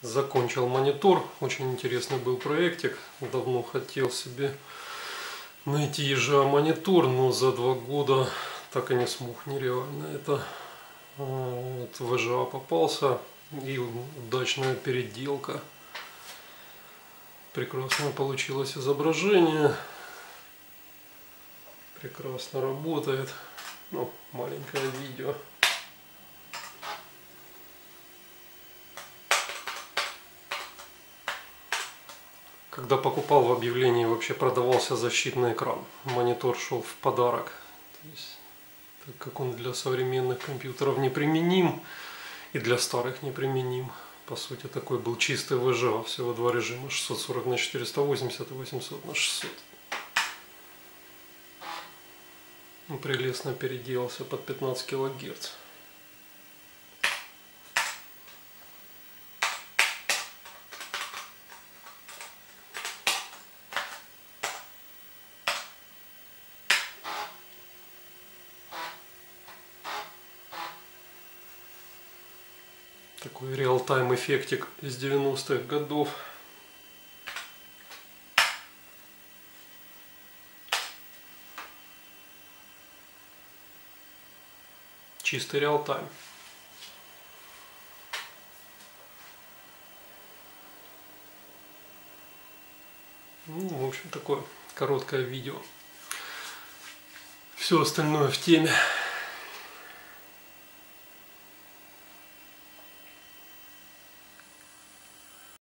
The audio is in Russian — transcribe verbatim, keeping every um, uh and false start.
Закончил монитор. Очень интересный был проектик. Давно хотел себе найти ежа монитор, но за два года так и не смог. Нереально. Это вот вэ жэ а попался. И удачная переделка. Прекрасно получилось изображение. Прекрасно работает. Ну, маленькое видео. Когда покупал, в объявлении вообще продавался защитный экран. Монитор шел в подарок. То есть, так как он для современных компьютеров неприменим и для старых неприменим. По сути, такой был чистый вэ жэ а. Всего два режима: шестьсот сорок на четыреста восемьдесят и восемьсот на шестьсот. Он прелестно переделался под пятнадцать килогерц. Такой реал-тайм эффектик из девяностых годов. Чистый реал-тайм. Ну, в общем, такое короткое видео. Все остальное в теме.